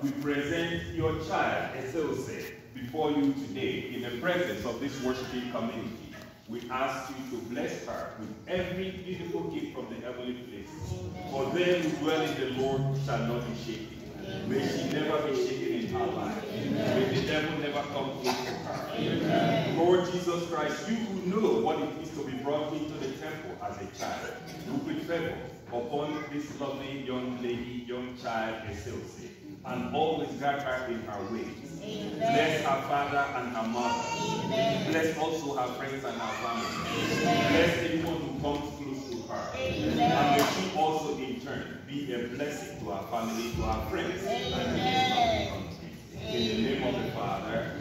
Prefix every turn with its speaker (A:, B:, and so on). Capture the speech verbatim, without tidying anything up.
A: we present your child, Eselse, before you today in the presence of this worshiping community. We ask you to bless her with every beautiful gift from the heavenly places. For them who dwell in the Lord shall not be shaken. May she never be shaken in her life. May the devil never come close to her. Amen. Lord Jesus Christ, you who know what it is to be brought into the temple as a child, you put favor upon this lovely young lady, young child, Eselse, and always guide her in her ways. Amen. Bless her father and her mother. Amen. Bless also her friends and her family. Amen. Bless anyone who comes close to her. Amen. And may she also in turn be a blessing to her family, to her friends, Amen. And to her country. In the name of the Father,